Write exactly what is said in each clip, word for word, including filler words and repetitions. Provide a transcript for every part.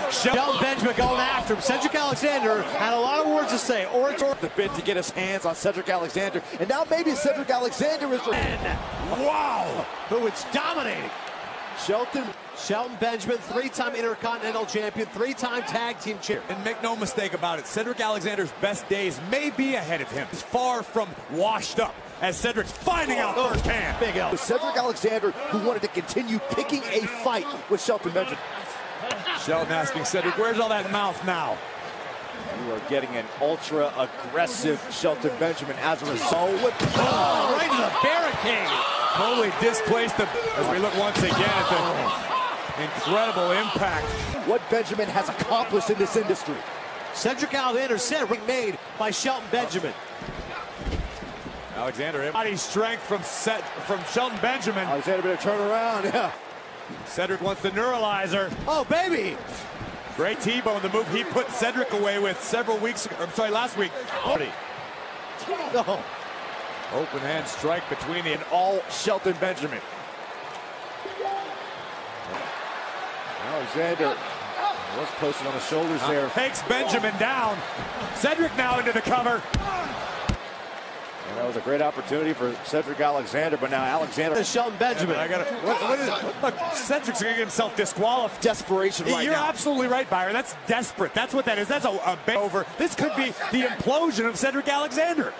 Shelton Benjamin going after him. Cedric Alexander had a lot of words to say. Orator the bid to get his hands on Cedric Alexander, and now maybe Cedric Alexander is. Wow, who it's dominating. Shelton. Shelton Benjamin, three-time Intercontinental Champion, three-time Tag Team Champion. And make no mistake about it, Cedric Alexander's best days may be ahead of him. He's far from washed up as Cedric's finding out oh, firsthand. Big L. Cedric Alexander, who wanted to continue picking a fight with Shelton Benjamin. Shelton asking Cedric, where's all that mouth now? You are getting an ultra-aggressive Shelton Benjamin as a result. With oh, right to the barricade. Totally displaced the, as we look once again at the incredible impact. What Benjamin has accomplished in this industry. Cedric Alexander said ring made by Shelton Benjamin. Alexander, body strength from set from Shelton Benjamin. Alexander better turn around, yeah. Cedric wants the neuralizer. Oh, baby. Great T-bone, the move he put Cedric away with several weeks ago. I'm sorry, last week. Oh. No. Open hand strike between the and all Shelton Benjamin. Alexander was posted on the shoulders there. Uh, takes Benjamin down. Cedric now into the cover. And that was a great opportunity for Cedric Alexander, but now Alexander. Shelton Benjamin. I got what, what is it? Look, Cedric's going to get himself disqualified. Desperation right You're now. absolutely right, Byron. That's desperate. That's what that is. That's a, a big over. This could be the implosion of Cedric Alexander.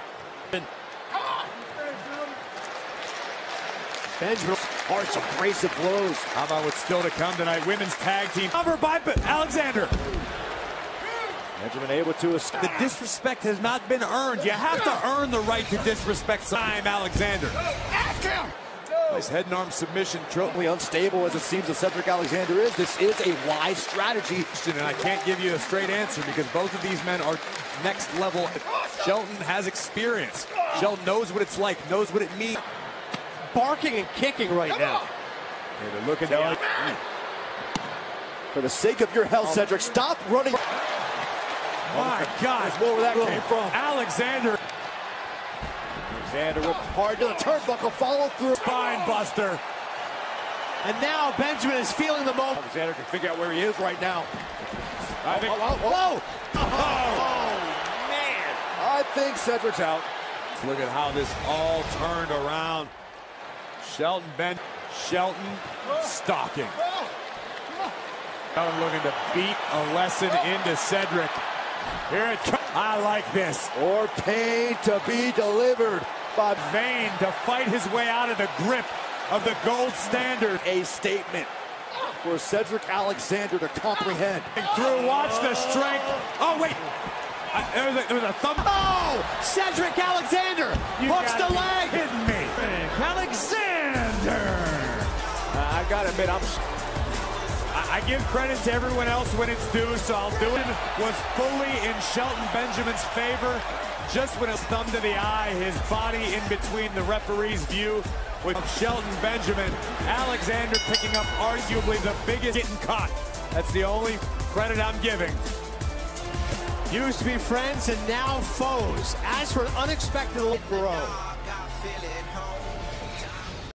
Benjamin, harsh, abrasive blows. How about what's still to come tonight? Women's tag team covered by Alexander. Benjamin able to escape. The disrespect has not been earned. You have to earn the right to disrespect time, Alexander. Ask him. Nice head and arm submission. Totally unstable as it seems that Cedric Alexander is. This is a wise strategy. And I can't give you a straight answer because both of these men are next level. Shelton has experience. Shelton knows what it's like, knows what it means. Barking and kicking right now. Yeah, they're looking down. For the sake of your health, Cedric, stop running. My God, where that came from. Alexander. Alexander ripped hard to the turnbuckle, follow through. Spine buster. And now Benjamin is feeling the moment. Alexander can figure out where he is right now. I think, oh, oh, oh, oh, oh, man. I think Cedric's out. Look at how this all turned around. Shelton Ben, Shelton stalking. Shelton looking to beat a lesson into Cedric. Here it comes. I like this. Or pain to be delivered by Vane to fight his way out of the grip of the gold standard. A statement for Cedric Alexander to comprehend. Through, watch the strength. Oh, wait. Uh, there, was a, there was a thumb. Oh, Cedric Alexander You hooks the leg. Kidding me. Alexander. Uh, I gotta admit, I'm. I, I give credit to everyone else when it's due, so I'll do it. Was fully in Shelton Benjamin's favor. Just when it's thumb to the eye, his body in between the referee's view with Shelton Benjamin. Alexander picking up arguably the biggest getting caught. That's the only credit I'm giving. Used to be friends and now foes. As for an unexpected little bro.